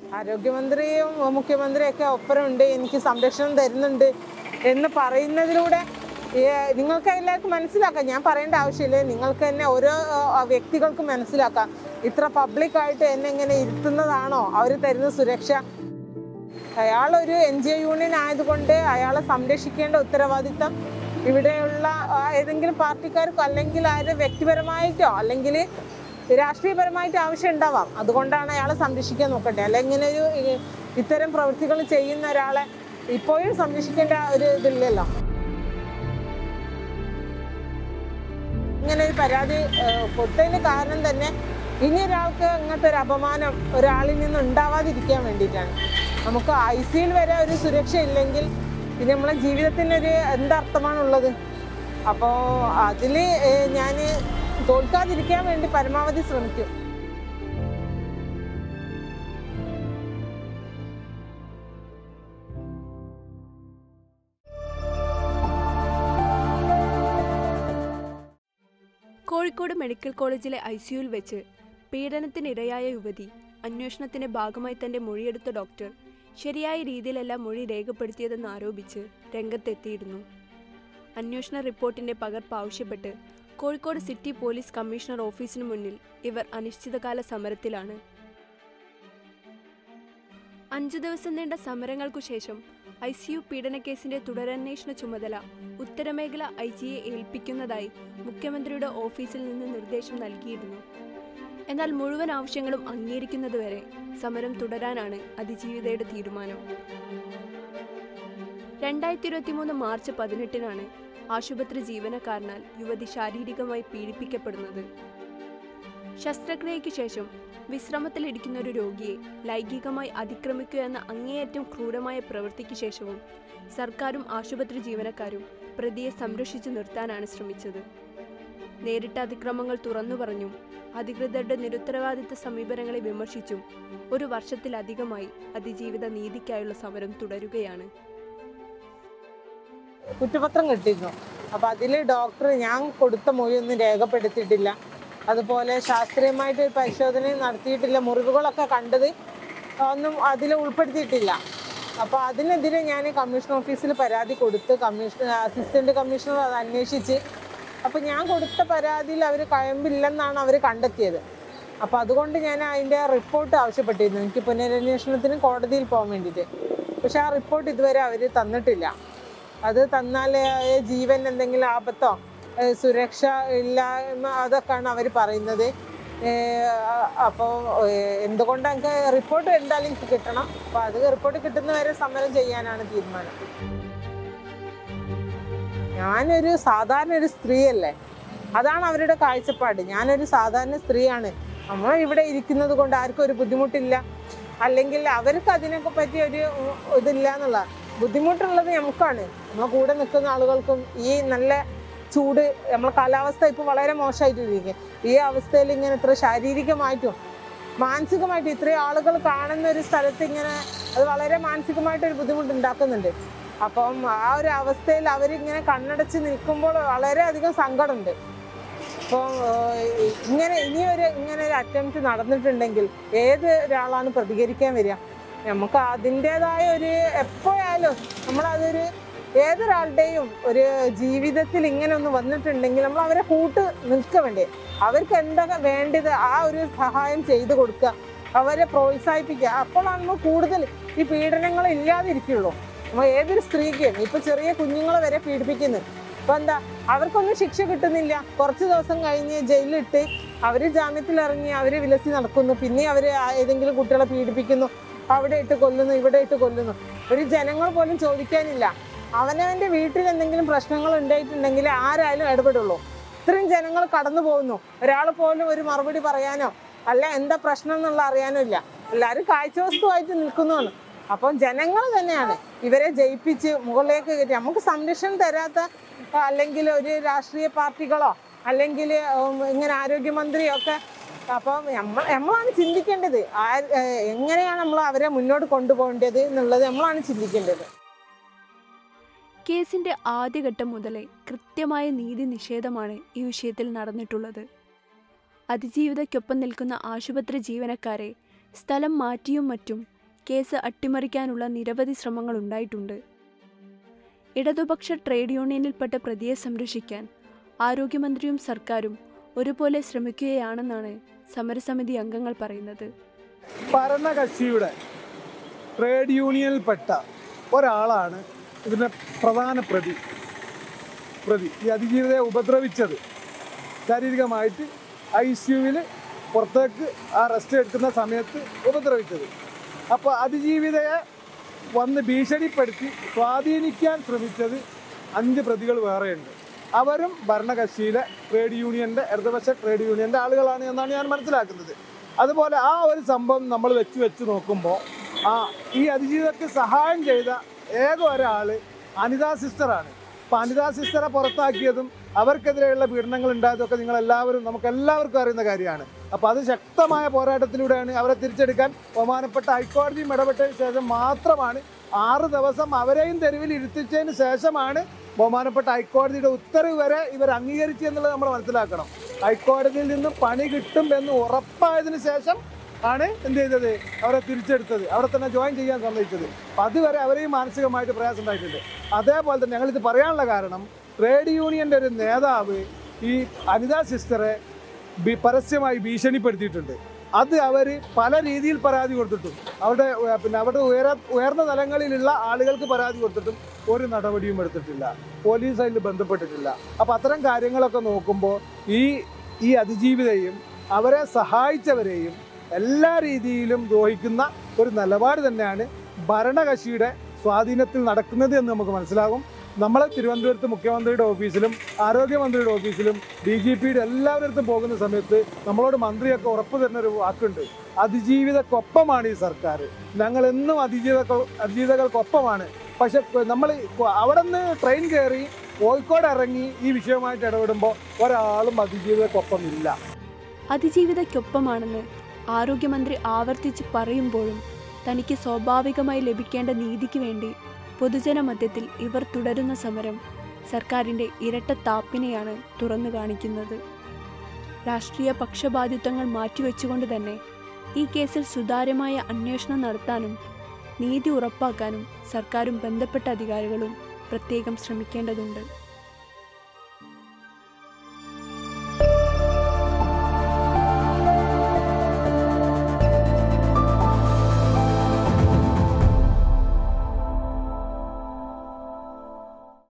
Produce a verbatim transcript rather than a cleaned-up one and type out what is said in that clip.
ആരോഗ്യമന്ത്രിയും മുഖ്യമന്ത്രിയൊക്കെ ഒപ്പരമുണ്ട്, എനിക്ക് സംരക്ഷണം തരുന്നുണ്ട് എന്ന് പറയുന്നതിലൂടെ നിങ്ങൾക്ക് എല്ലാവർക്കും മനസ്സിലാക്കാം. ഞാൻ പറയേണ്ട ആവശ്യമില്ല, നിങ്ങൾക്ക് തന്നെ ഓരോ വ്യക്തികൾക്കും മനസ്സിലാക്കാം. ഇത്ര പബ്ലിക്കായിട്ട് എന്നെ ഇങ്ങനെ ഇരുത്തുന്നതാണോ അവർ തരുന്ന സുരക്ഷ? അയാളൊരു എൻ ജി ഒ യൂണിയൻ ആയതുകൊണ്ട് അയാളെ സംരക്ഷിക്കേണ്ട ഉത്തരവാദിത്തം ഇവിടെയുള്ള ഏതെങ്കിലും പാർട്ടിക്കാർക്കോ അല്ലെങ്കിൽ ആരുടെ വ്യക്തിപരമായിട്ടോ അല്ലെങ്കിൽ രാഷ്ട്രീയപരമായിട്ട് ആവശ്യം ഉണ്ടാവാം. അതുകൊണ്ടാണ് അയാളെ സംരക്ഷിക്കാൻ നോക്കട്ടെ. അല്ലെങ്കിൽ ഇങ്ങനെ ഒരു ഇത്തരം പ്രവൃത്തികൾ ചെയ്യുന്ന ഒരാളെ ഇപ്പോഴും സംരക്ഷിക്കേണ്ട ഒരു ഇതില്ലല്ലോ. ഇങ്ങനെ ഒരു പരാതി കൊടുത്തതിന് കാരണം തന്നെ ഇനി ഒരാൾക്ക് ഇങ്ങനത്തെ ഒരു അപമാനം ഒരാളിൽ നിന്ന് ഉണ്ടാവാതിരിക്കാൻ വേണ്ടിയിട്ടാണ്. നമുക്ക് ഐ സിയിൽ വരെ ഒരു സുരക്ഷ ഇല്ലെങ്കിൽ പിന്നെ നമ്മളെ ജീവിതത്തിനൊരു എന്തർത്ഥമാണുള്ളത്? അപ്പോൾ അതിൽ ഞാൻ തോൽക്കാതിരിക്കാൻ വേണ്ടി പരമാവധി ശ്രമിക്കും. കോഴിക്കോട് മെഡിക്കൽ കോളേജിലെ ഐ സിയുവിൽ വെച്ച് പീഡനത്തിനിരയായ യുവതി അന്വേഷണത്തിന്റെ ഭാഗമായി തന്റെ മൊഴിയെടുത്ത ഡോക്ടർ ശരിയായ രീതിയിലല്ല മൊഴി രേഖപ്പെടുത്തിയതെന്ന് ആരോപിച്ച് രംഗത്തെത്തിയിരുന്നു. അന്വേഷണ റിപ്പോർട്ടിന്റെ പകർപ്പ് ആവശ്യപ്പെട്ട് കോഴിക്കോട് സിറ്റി പോലീസ് കമ്മീഷണർ ഓഫീസിനു മുന്നിൽ ഇവർ അനിശ്ചിതകാല സമരത്തിലാണ്. അഞ്ചു ദിവസം നീണ്ട സമരങ്ങൾക്കു ശേഷം ഐ സി യു പീഡനക്കേസിന്റെ തുടരന്വേഷണ ചുമതല ഉത്തരമേഖല ഐ ജിയെ ഏൽപ്പിക്കുന്നതായി മുഖ്യമന്ത്രിയുടെ ഓഫീസിൽ നിന്ന് നിർദ്ദേശം നൽകിയിരുന്നു. എന്നാൽ മുഴുവൻ ആവശ്യങ്ങളും അംഗീകരിക്കുന്നതുവരെ സമരം തുടരാനാണ് അതിജീവിതയുടെ തീരുമാനം. രണ്ടായിരത്തി ഇരുപത്തി മൂന്ന് മാർച്ച് പതിനെട്ടിനാണ് ആശുപത്രി ജീവനക്കാരനാൽ യുവതി ശാരീരികമായി പീഡിപ്പിക്കപ്പെടുന്നത്. ശസ്ത്രക്രിയയ്ക്ക് ശേഷം വിശ്രമത്തിലിരിക്കുന്ന ഒരു രോഗിയെ ലൈംഗികമായി അതിക്രമിക്കുക എന്ന അങ്ങേയറ്റം ക്രൂരമായ പ്രവൃത്തിക്ക് ശേഷവും സർക്കാരും ആശുപത്രി ജീവനക്കാരും പ്രതിയെ സംരക്ഷിച്ചു നിർത്താനാണ് ശ്രമിച്ചത്. നേരിട്ട അതിക്രമങ്ങൾ തുറന്നു പറഞ്ഞും അധികൃതരുടെ നിരുത്തരവാദിത്ത സമീപനങ്ങളെ വിമർശിച്ചും ഒരു വർഷത്തിലധികമായി അതിജീവിത നീതിക്കായുള്ള സമരം തുടരുകയാണ്. കുറ്റപത്രം കിട്ടിയിരുന്നു. അപ്പോൾ അതിൽ ഡോക്ടർ ഞാൻ കൊടുത്ത മൊഴിയൊന്നും രേഖപ്പെടുത്തിയിട്ടില്ല, അതുപോലെ ശാസ്ത്രീയമായിട്ട് പരിശോധന നടത്തിയിട്ടില്ല, മുറിവുകളൊക്കെ കണ്ടത് ഒന്നും അതിൽ ഉൾപ്പെടുത്തിയിട്ടില്ല. അപ്പോൾ അതിനെതിരെ ഞാൻ കമ്മീഷൻ ഓഫീസിൽ പരാതി കൊടുത്ത് കമ്മീഷൻ അസിസ്റ്റൻറ്റ് കമ്മീഷണർ അത് അന്വേഷിച്ച് അപ്പോൾ ഞാൻ കൊടുത്ത പരാതിയിൽ അവർ കഴമ്പില്ലെന്നാണ് അവർ കണ്ടെത്തിയത്. അപ്പോൾ അതുകൊണ്ട് ഞാൻ അതിൻ്റെ റിപ്പോർട്ട് ആവശ്യപ്പെട്ടിരുന്നു, എനിക്ക് പുനരന്വേഷണത്തിന് കോടതിയിൽ പോകാൻ വേണ്ടിയിട്ട്. പക്ഷെ ആ റിപ്പോർട്ട് ഇതുവരെ അവർ തന്നിട്ടില്ല. അത് തന്നാൽ ജീവൻ എന്തെങ്കിലും ആപത്തോ സുരക്ഷ ഇല്ലായ്മ അതൊക്കെയാണ് അവർ പറയുന്നത്. അപ്പോൾ എന്തുകൊണ്ട് എനിക്ക് റിപ്പോർട്ട് എന്തായാലും എനിക്ക് കിട്ടണം. അപ്പോൾ അത് റിപ്പോർട്ട് കിട്ടുന്നവരെ സമരം ചെയ്യാനാണ് തീരുമാനം. ഞാനൊരു സാധാരണ ഒരു സ്ത്രീയല്ലേ, അതാണ് അവരുടെ കാഴ്ചപ്പാട്. ഞാനൊരു സാധാരണ സ്ത്രീയാണ്, നമ്മൾ ഇവിടെ ഇരിക്കുന്നത് കൊണ്ട് ആർക്കും ഒരു ബുദ്ധിമുട്ടില്ല, അല്ലെങ്കിൽ അവർക്ക് അതിനൊക്കെ പറ്റിയ ഒരു ഇതില്ല എന്നുള്ള ബുദ്ധിമുട്ടുള്ളത് നമുക്കാണ്. നമ്മളെ കൂടെ നിൽക്കുന്ന ആളുകൾക്കും ഈ നല്ല ചൂട്, നമ്മളെ കാലാവസ്ഥ ഇപ്പോൾ വളരെ മോശമായിട്ടിരിക്കും. ഈ അവസ്ഥയിൽ ഇങ്ങനെ ഇത്ര ശാരീരികമായിട്ടും മാനസികമായിട്ടും ഇത്രയും ആളുകൾ കാണുന്ന ഒരു സ്ഥലത്ത് ഇങ്ങനെ അത് വളരെ മാനസികമായിട്ടൊരു ബുദ്ധിമുട്ട് ഉണ്ടാക്കുന്നുണ്ട്. അപ്പം ആ ഒരു അവസ്ഥയിൽ അവരിങ്ങനെ കണ്ണടച്ച് നിൽക്കുമ്പോൾ വളരെയധികം സങ്കടമുണ്ട്. അപ്പോൾ ഇങ്ങനെ ഇനിയൊരു ഇങ്ങനെ ഒരു അറ്റംപ്റ്റ് നടന്നിട്ടുണ്ടെങ്കിൽ ഏത് ഒരാളാണ് പ്രതികരിക്കാൻ വരിക? നമുക്ക് അതിൻ്റേതായ ഒരു എപ്പോഴായാലും നമ്മളതൊരു ഏതൊരാളുടെയും ഒരു ജീവിതത്തിൽ ഇങ്ങനെ ഒന്ന് വന്നിട്ടുണ്ടെങ്കിൽ നമ്മൾ അവരെ കൂട്ട് നിൽക്കുക വേണ്ടേ, അവർക്ക് എന്തൊക്കെ വേണ്ടത് ആ ഒരു സഹായം ചെയ്തു കൊടുക്കുക, അവരെ പ്രോത്സാഹിപ്പിക്കുക. അപ്പോഴാണ് നമ്മൾ കൂടുതൽ ഈ പീഡനങ്ങൾ ഇല്ലാതിരിക്കുള്ളൂ. നമ്മൾ ഏതൊരു സ്ത്രീക്കും ഇപ്പം ചെറിയ കുഞ്ഞുങ്ങളെ വരെ പീഡിപ്പിക്കുന്നു. ഇപ്പം എന്താ, അവർക്കൊന്നും ശിക്ഷ കിട്ടുന്നില്ല. കുറച്ച് ദിവസം കഴിഞ്ഞ് ജയിലിലിട്ട് അവർ ജാമ്യത്തിലിറങ്ങി അവർ വിലസി നടക്കുന്നു, പിന്നെ അവർ ഏതെങ്കിലും കുട്ടികളെ പീഡിപ്പിക്കുന്നു, അവിടെ ഇട്ട് കൊല്ലുന്നു, ഇവിടെ ഇട്ട് കൊല്ലുന്നു. ഒരു ജനങ്ങൾ പോലും ചോദിക്കാനില്ല. അവനവൻ്റെ വീട്ടിൽ എന്തെങ്കിലും പ്രശ്നങ്ങൾ ഉണ്ടായിട്ടുണ്ടെങ്കിൽ ആരായാലും ഇടപെടുള്ളൂ. ഇത്രയും ജനങ്ങൾ കടന്നു പോകുന്നു, ഒരാൾ പോലും ഒരു മറുപടി പറയാനോ അല്ല എന്താ പ്രശ്നം എന്നുള്ള അറിയാനോ ഇല്ല. എല്ലാവരും കാഴ്ചവസ്തുവായിട്ട് നിൽക്കുന്നതാണ്. അപ്പം ജനങ്ങൾ തന്നെയാണ് ഇവരെ ജയിപ്പിച്ച് മുകളിലേക്ക് കയറ്റി. നമുക്ക് സംരക്ഷണം തരാത്ത അല്ലെങ്കിൽ ഒരു രാഷ്ട്രീയ പാർട്ടികളോ അല്ലെങ്കിൽ ഇങ്ങനെ ആരോഗ്യമന്ത്രിയോ ഒക്കെ. അപ്പം നമ്മൾ നമ്മളാണ് ചിന്തിക്കേണ്ടത്, ആ എങ്ങനെയാണ് നമ്മൾ അവരെ മുന്നോട്ട് കൊണ്ടുപോകേണ്ടത് എന്നുള്ളത് നമ്മളാണ് ചിന്തിക്കേണ്ടത്. കേസിന്റെ ആദ്യഘട്ടം മുതലേ കൃത്യമായ നീതി നിഷേധമാണ് ഈ വിഷയത്തിൽ നടന്നിട്ടുള്ളത്. അതിജീവിതയ്ക്കൊപ്പം നിൽക്കുന്ന ആശുപത്രി ജീവനക്കാരെ സ്ഥലം മാറ്റിയും മറ്റും കേസ് അട്ടിമറിക്കാനുള്ള നിരവധി ശ്രമങ്ങൾ ഉണ്ടായിട്ടുണ്ട്. ഇടതുപക്ഷ ട്രേഡ് യൂണിയനിൽപ്പെട്ട പ്രതിയെ സംരക്ഷിക്കാൻ ആരോഗ്യമന്ത്രിയും സർക്കാരും ഒരുപോലെ ശ്രമിക്കുകയാണെന്നാണ് സമരസമിതി അംഗങ്ങൾ പറയുന്നത്. ഭരണകക്ഷിയുടെ ട്രേഡ് യൂണിയനിൽപ്പെട്ട ഒരാളാണ് ഇതിൻ്റെ പ്രധാന പ്രതി പ്രതി ഈ അതിജീവിതയെ ഉപദ്രവിച്ചത്. ശാരീരികമായിട്ട് ഐ സി യുവിൽ പുറത്തേക്ക് ആ റെസ്റ്റ് എടുക്കുന്ന സമയത്ത് ഉപദ്രവിച്ചത്. അപ്പോൾ അതിജീവിതയെ വന്ന് ഭീഷണിപ്പെടുത്തി സ്വാധീനിക്കാൻ ശ്രമിച്ചത് അഞ്ച് പ്രതികൾ വേറെയുണ്ട്. അവരും ഭരണകക്ഷിയിലെ ട്രേഡ് യൂണിയൻ്റെ ഇടതുപക്ഷ ട്രേഡ് യൂണിയൻ്റെ ആളുകളാണ് എന്നാണ് ഞാൻ മനസ്സിലാക്കുന്നത്. അതുപോലെ ആ ഒരു സംഭവം നമ്മൾ വെച്ച് വെച്ച് നോക്കുമ്പോൾ ആ ഈ അതിജീവിതയ്ക്ക് സഹായം ചെയ്ത ഏക ഒരാൾ അനിത സിസ്റ്ററാണ്. അപ്പോൾ അനിത സിസ്റ്ററെ പുറത്താക്കിയതും അവർക്കെതിരെയുള്ള പീഡനങ്ങൾ ഉണ്ടായതൊക്കെ നിങ്ങളെല്ലാവരും നമുക്കെല്ലാവർക്കും അറിയുന്ന കാര്യമാണ്. അപ്പോൾ അത് ശക്തമായ പോരാട്ടത്തിലൂടെയാണ് അവരെ തിരിച്ചെടുക്കാൻ ബഹുമാനപ്പെട്ട ഹൈക്കോടതിയും ഇടപെട്ടതിന് ശേഷം മാത്രമാണ്, ആറ് ദിവസം അവരെയും തെരുവിൽ ഇരുത്തിച്ചതിന് ശേഷമാണ് ബഹുമാനപ്പെട്ട ഹൈക്കോടതിയുടെ ഉത്തരവ് വരെ ഇവർ അംഗീകരിച്ചു എന്നുള്ളത് നമ്മൾ മനസ്സിലാക്കണം. ഹൈക്കോടതിയിൽ നിന്നും പണി കിട്ടും എന്ന് ഉറപ്പായതിനു ശേഷം ആണ് എന്ത് ചെയ്തത്, അവരെ തിരിച്ചെടുത്തത്, അവിടെ തന്നെ ജോയിൻ ചെയ്യാൻ സമ്മതിച്ചത്. അപ്പം അതുവരെ അവരെയും മാനസികമായിട്ട് പ്രയാസം ഉണ്ടായിട്ടുണ്ട്. അതേപോലെ തന്നെ ഞങ്ങളിത് പറയാനുള്ള കാരണം, ട്രേഡ് യൂണിയൻ്റെ ഒരു നേതാവ് ഈ അനിത സിസ്റ്ററെ ബി പരസ്യമായി ഭീഷണിപ്പെടുത്തിയിട്ടുണ്ട്. അത് അവർ പല രീതിയിൽ പരാതി കൊടുത്തിട്ടും അവിടെ പിന്നെ അവിടെ ഉയര ഉയർന്ന തലങ്ങളിലുള്ള ആളുകൾക്ക് പരാതി കൊടുത്തിട്ടും ഒരു നടപടിയും എടുത്തിട്ടില്ല, പോലീസ് അതിൽ ബന്ധപ്പെട്ടിട്ടില്ല. അപ്പോൾ അത്തരം കാര്യങ്ങളൊക്കെ നോക്കുമ്പോൾ ഈ ഈ അതിജീവിതയും അവരെ സഹായിച്ചവരെയും എല്ലാ രീതിയിലും ദ്രോഹിക്കുന്ന ഒരു നിലപാട് തന്നെയാണ് ഭരണകക്ഷിയുടെ സ്വാധീനത്തിൽ നടക്കുന്നത് എന്ന് നമുക്ക് മനസ്സിലാകും. നമ്മൾ തിരുവനന്തപുരത്ത് മുഖ്യമന്ത്രിയുടെ ഓഫീസിലും ആരോഗ്യമന്ത്രിയുടെ ഓഫീസിലും ഡി ജി പിയുടെ എല്ലാവരിടത്തും പോകുന്ന സമയത്ത് നമ്മളോട് മന്ത്രിയൊക്കെ ഉറപ്പ് തരുന്നൊരു വാക്കുണ്ട്, അതിജീവിതക്കൊപ്പമാണ് ഈ സർക്കാർ, ഞങ്ങൾ എന്നും അതിജീവിത അതിജീവിതകൾക്കൊപ്പമാണ്. പക്ഷെ നമ്മൾ അവിടെ നിന്ന് ട്രെയിൻ കയറി കോഴിക്കോട് ഇറങ്ങി ഈ വിഷയവുമായിട്ട് ഇടപെടുമ്പോൾ ഒരാളും അതിജീവിതക്കൊപ്പമില്ല. അതിജീവിതയ്ക്കൊപ്പമാണെന്ന് ആരോഗ്യമന്ത്രി ആവർത്തിച്ച് പറയുമ്പോഴും തനിക്ക് സ്വാഭാവികമായി ലഭിക്കേണ്ട നീതിക്ക് വേണ്ടി പൊതുജന മധ്യത്തിൽ ഇവർ തുടരുന്ന സമരം സർക്കാരിൻ്റെ ഇരട്ടത്താപ്പിനെയാണ് തുറന്നു കാണിക്കുന്നത്. രാഷ്ട്രീയ പക്ഷപാതിത്വങ്ങൾ മാറ്റിവെച്ചുകൊണ്ട് തന്നെ ഈ കേസിൽ സുതാര്യമായ അന്വേഷണം നടത്താനും നീതി ഉറപ്പാക്കാനും സർക്കാരും ബന്ധപ്പെട്ട അധികാരികളും പ്രത്യേകം ശ്രമിക്കേണ്ടതുണ്ട്.